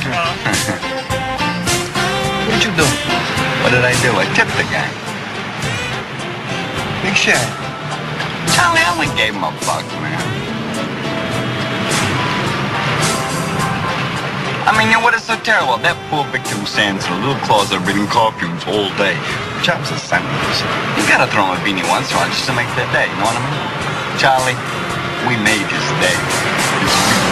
What'd you do? What did I do? I tipped the guy. Big shot. Charlie, I only gave him $1, man. I mean, you know what is so terrible? That poor victim stands in a little closet breathing coffins all day. Job's a sentence. You gotta throw him a beanie once in a while just to make their day, you know what I mean? Charlie, we made his day. His